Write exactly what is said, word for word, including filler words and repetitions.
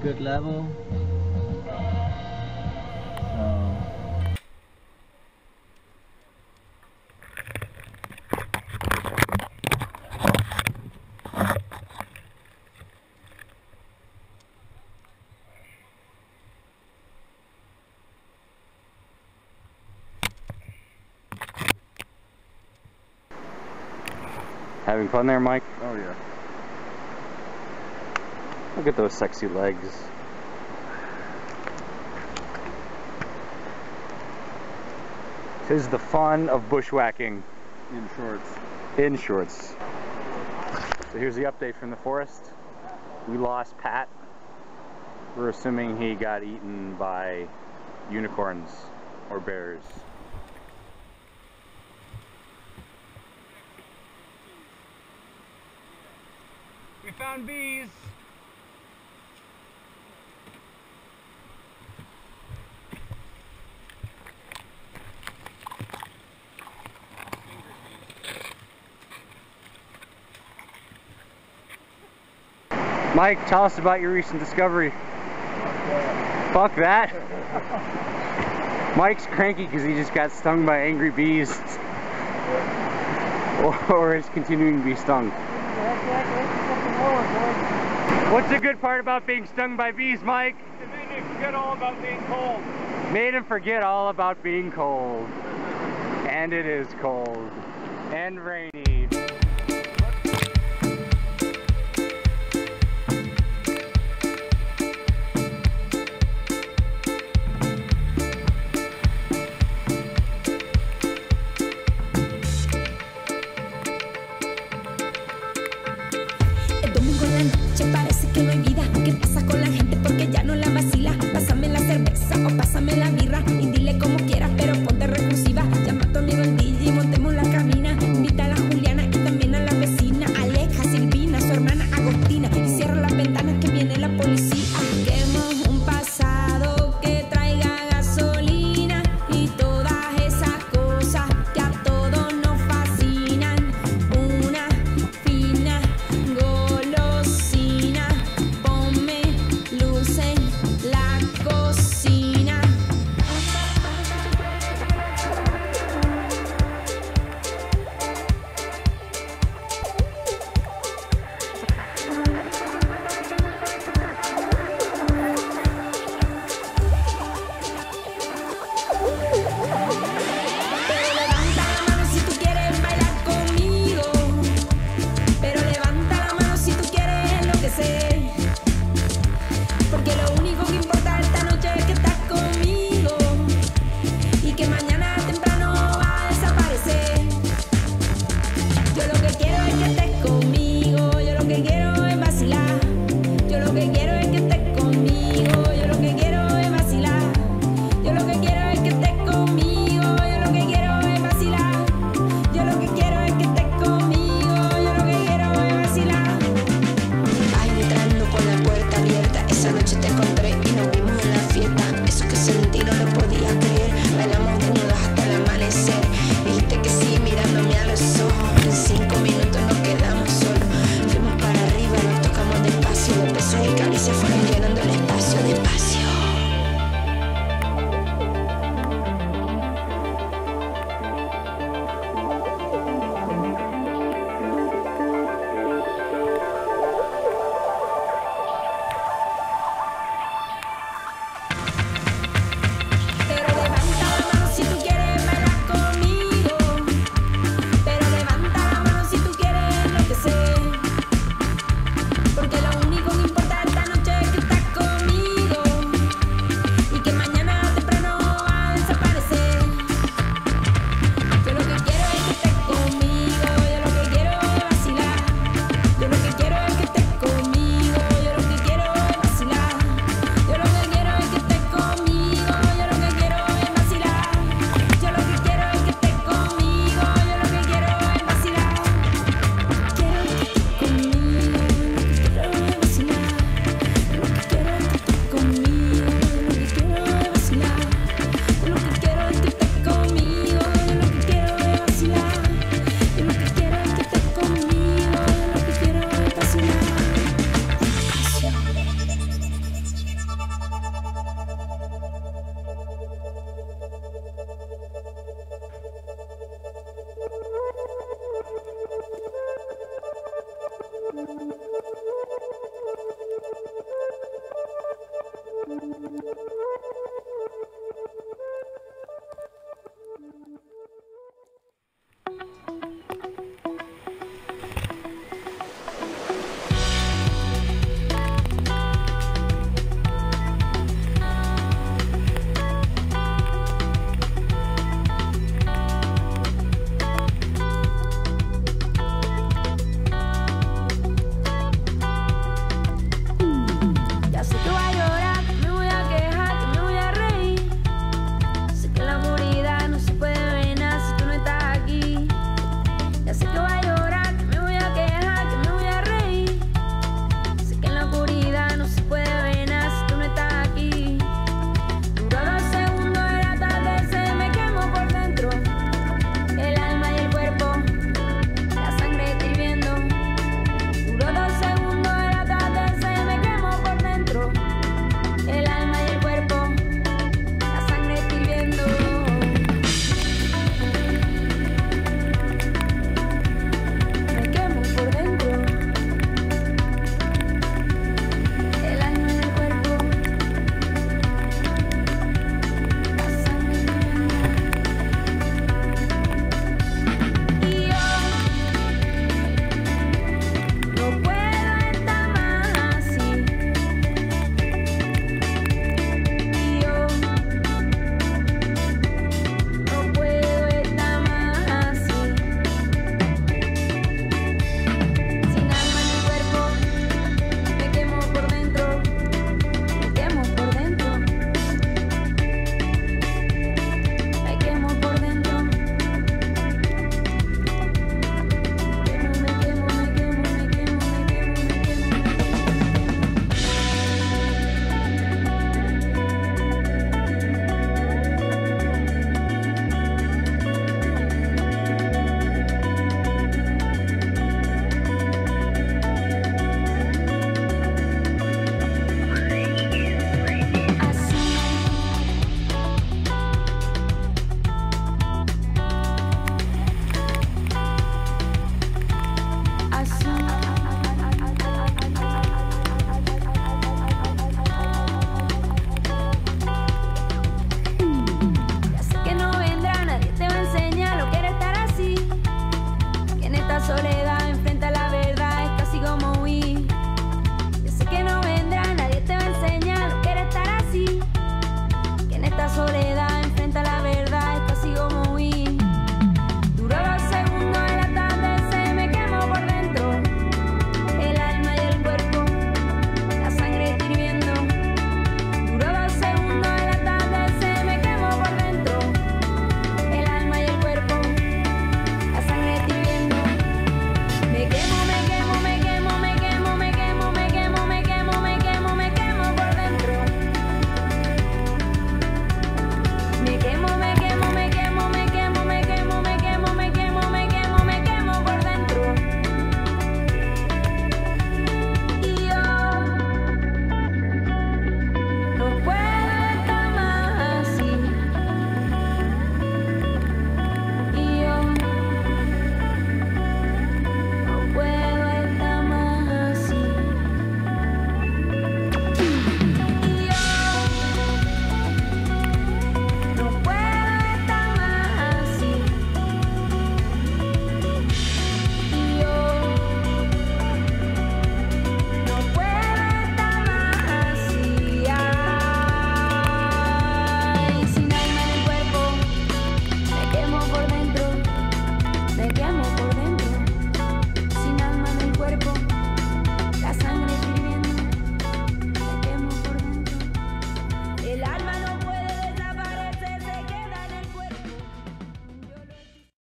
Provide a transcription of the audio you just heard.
good level. So having fun there, Mike? Oh yeah. Look at those sexy legs. Tis the fun of bushwhacking. In shorts. In shorts. So here's the update from the forest. We lost Pat. We're assuming he got eaten by unicorns or bears. We found bees. Mike, tell us about your recent discovery. Fuck that. Mike's cranky because he just got stung by angry bees. or, or is continuing to be stung. What's the good part about being stung by bees, Mike? It made me forget all about being cold. Made him forget all about being cold. And it is cold. And rainy. Parece que